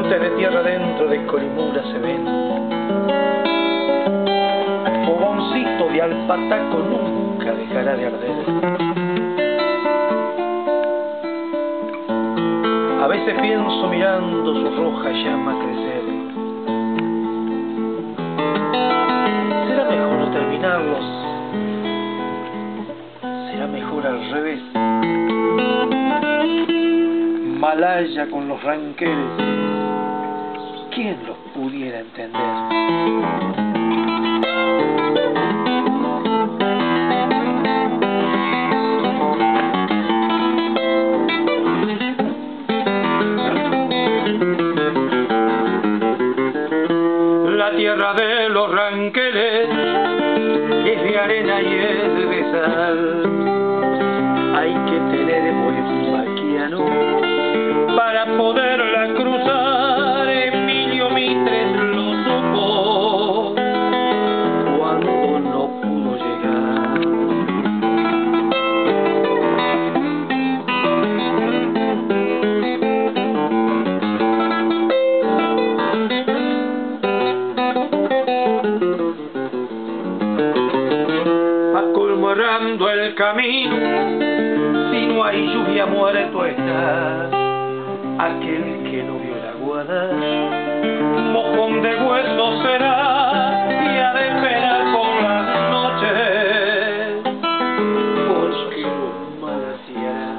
montes de tierra dentro de Corimula se ven. Fogoncito de alpataco nunca dejará de arder. A veces pienso mirando su roja llama crecer. ¿Será mejor no terminarlos? ¿Será mejor al revés? Malaya con los ranqueles, ¿quién los pudiera entender? La tierra de los ranqueles es de arena y es de sal. Hay que tener buen vaquiano para poderla cruzar. Emilio Mitres lo supo cuando no pudo llegar. Va colmo errando el camino, si no hay lluvia muerto está aquel que no vio la guada. Mojón de hueso será y ha de esperar por las noches, porque los malaciará.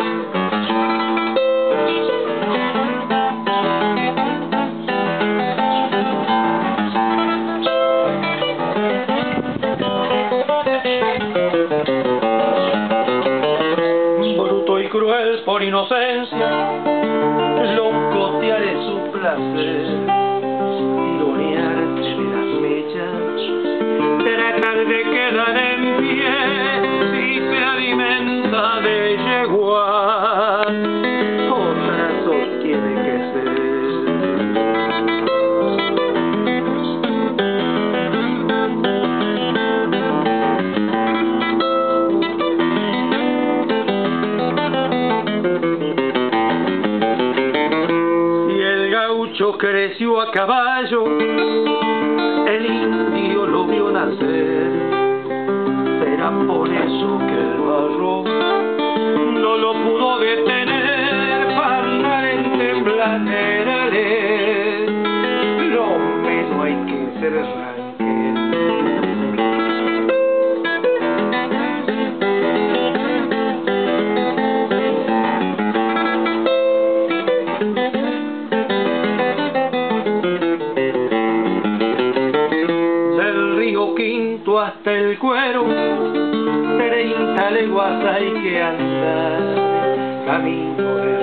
Bruto y cruel por inocencia, locotear es su placer, lorear entre las mechas, tratar de quedar en pie si se alimenta de yegua, otra sostiene que ser. Creció a caballo, el indio lo vio nacer. Será por eso que el barro no lo pudo detener para andar en tembladerales. Lo menos hay que ser ranquero. Quinto hasta el Cuero, 30 leguas hay que andar, camino de